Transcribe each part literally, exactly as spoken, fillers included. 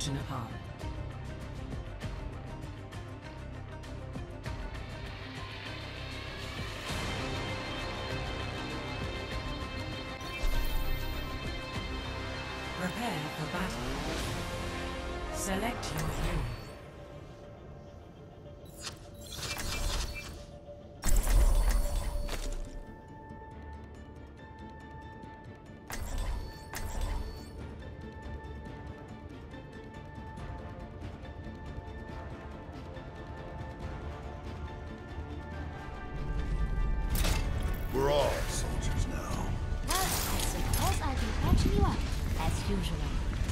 to Nepal. Prepare for battle. Select your hero. We're all soldiers now. Well, I suppose I'll be catching you up, as usual.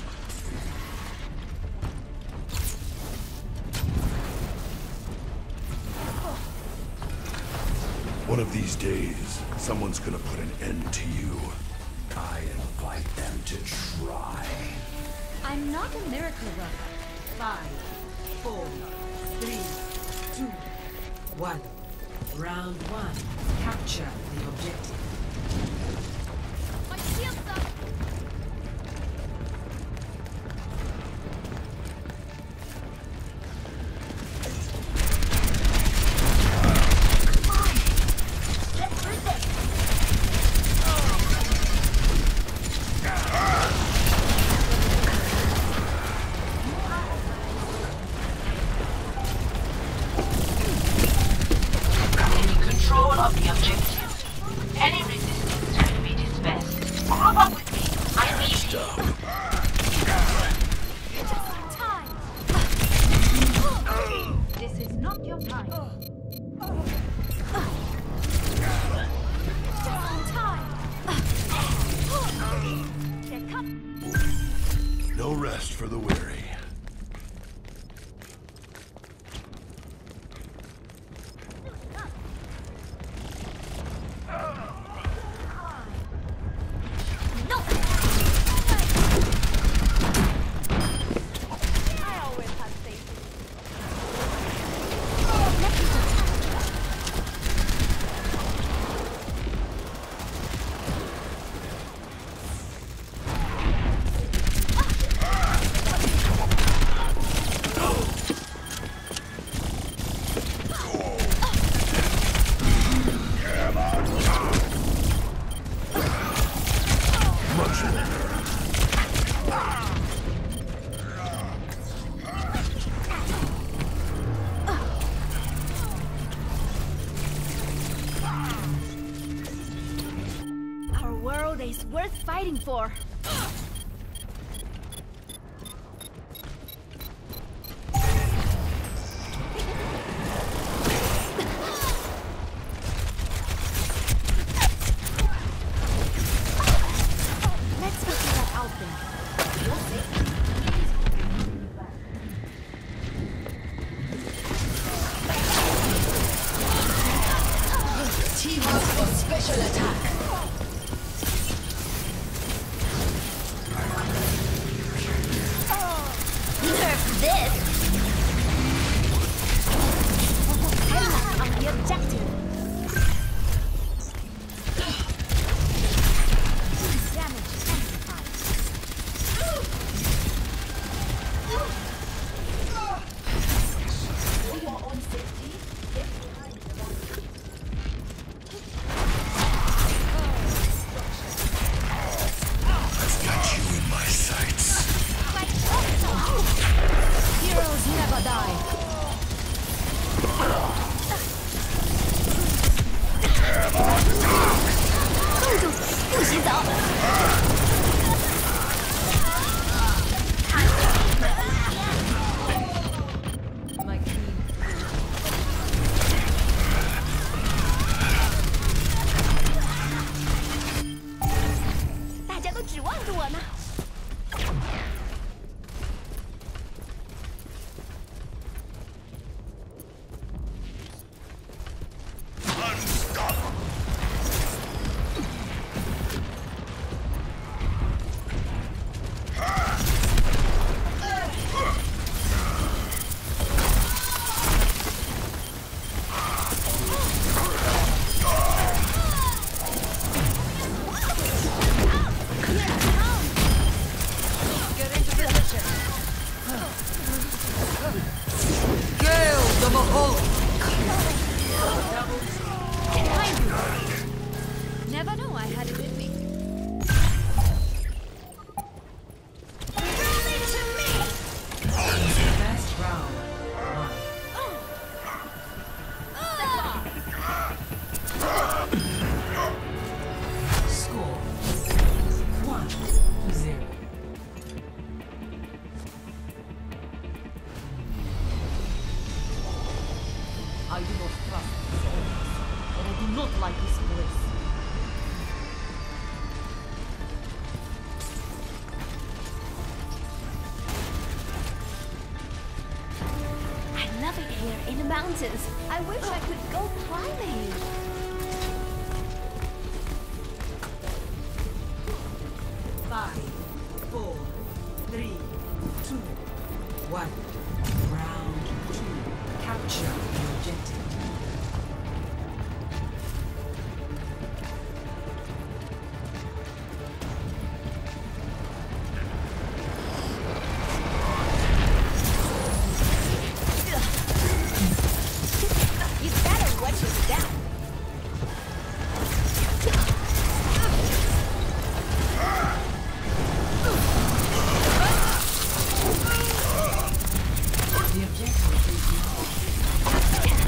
One of these days, someone's gonna put an end to you. I invite them to try. I'm not a miracle worker. Five, four, three, two, one. Round one. Capture the objective. My shield's up! No rest for the weary. Our world is worth fighting for. Let's get to that out there. You'll see. Team up for special attack. Nerf this! I'm on the objective. Damage amplified. We are on safety. I've got you in my sights. Heroes never die. 公主，不洗澡。My queen. 大家都指望着我呢。 Godlike is bliss. I love it here in the mountains. I wish I could go climbing. Five, four, three, two, one. Round two. Capture the objective. You better watch your step. The objective is yours.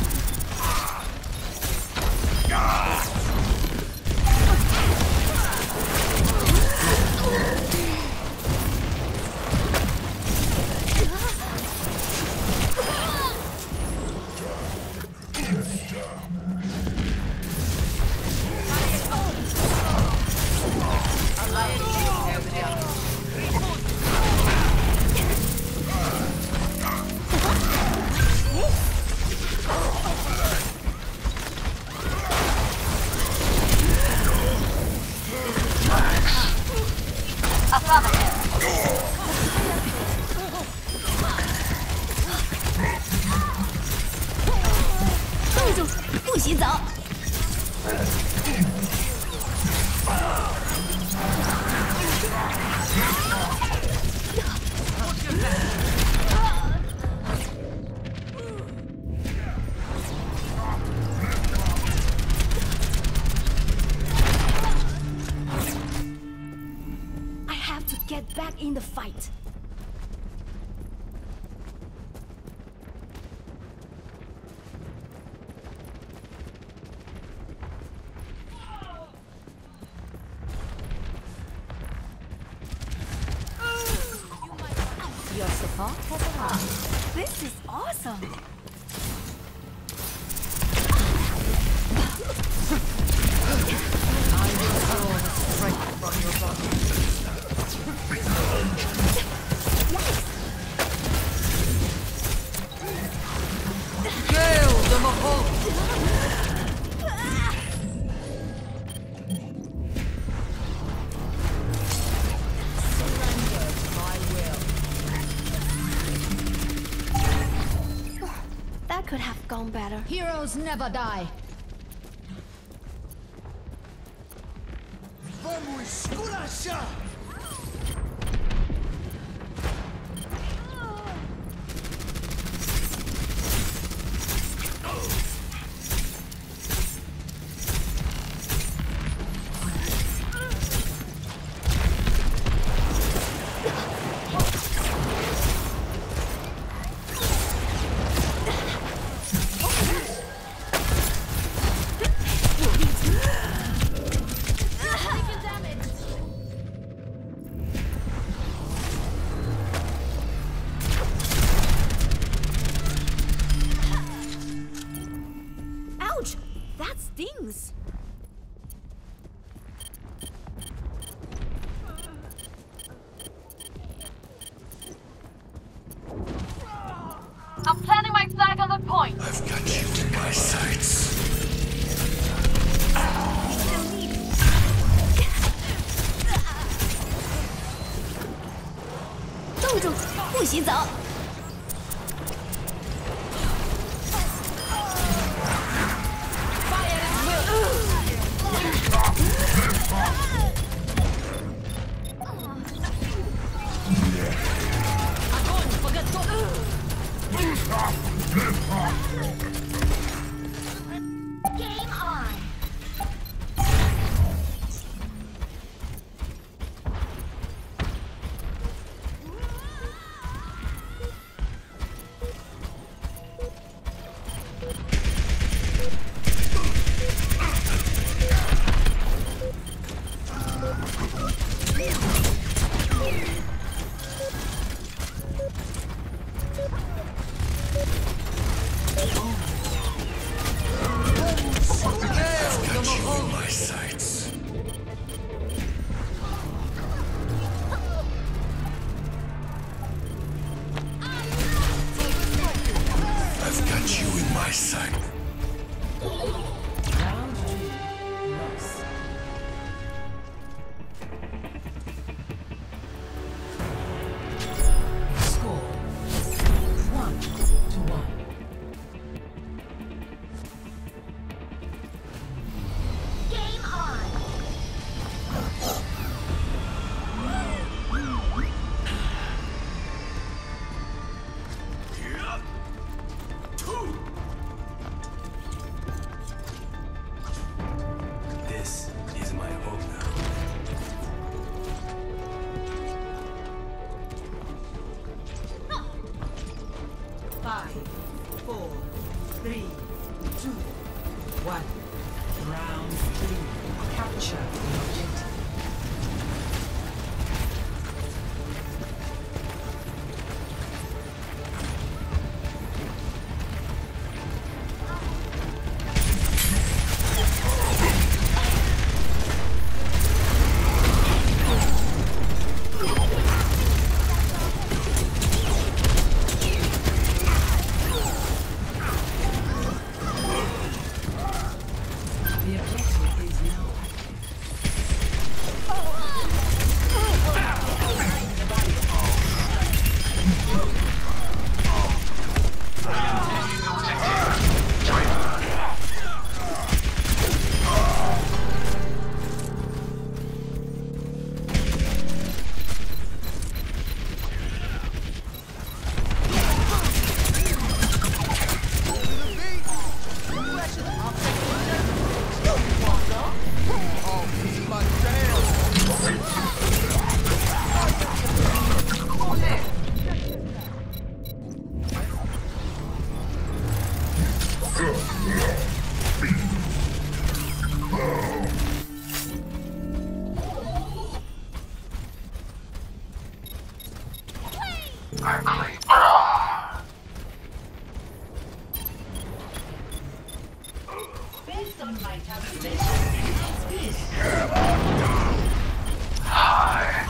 I have to get back in the fight. Your support has arrived. This is awesome. I will draw the strength from your body. Gale the Mahal! That could have gone better. Heroes never die. Vamos esculachar! Ouch! That stings. I'm planting my flag on the point. I've got you in my sights. 冻住，不许走！ Game on. Round three. Capture the objective. The objective is now active. I'm clean. Based on my calculations, Hi.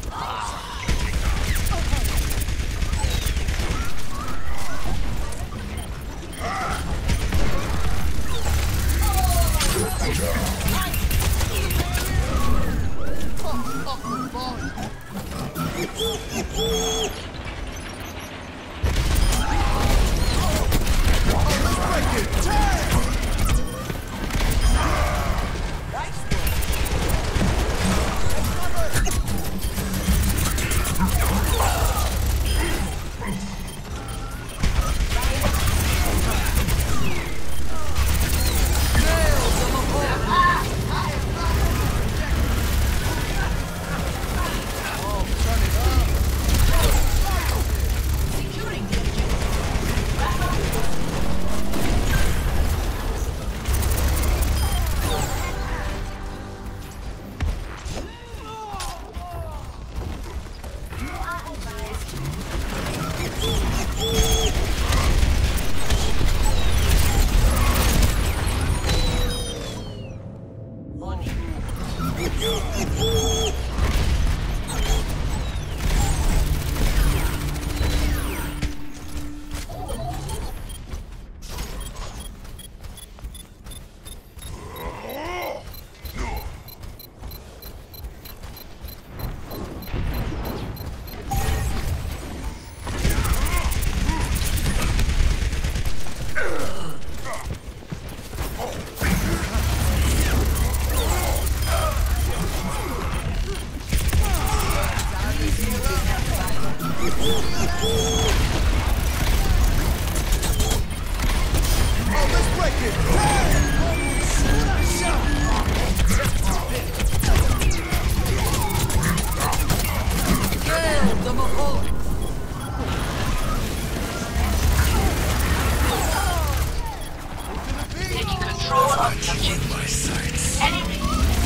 Taking control of the objective. My sights. Enemy.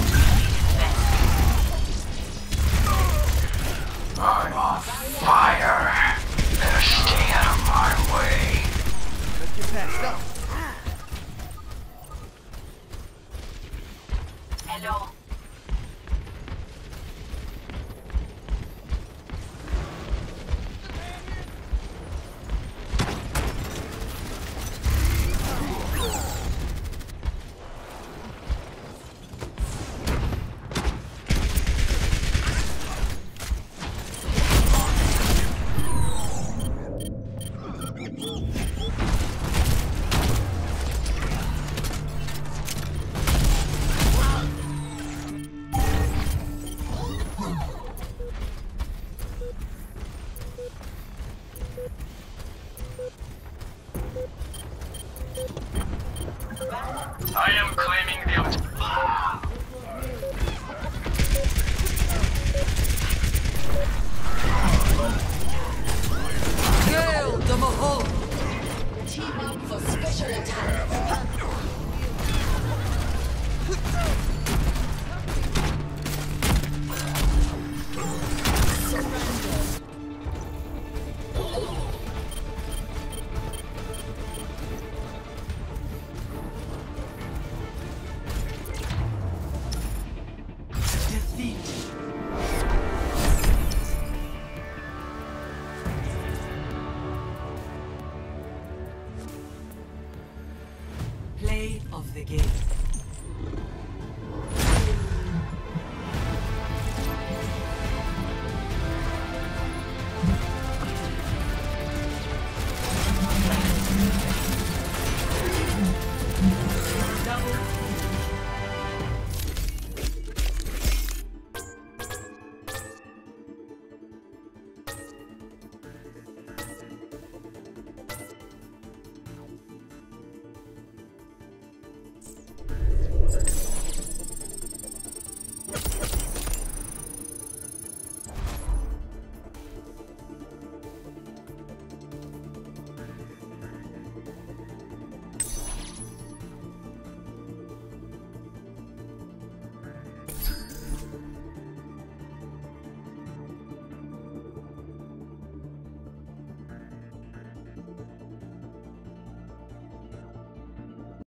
I'm on fire. Better stay out of my way. Let's get patched up. Hello.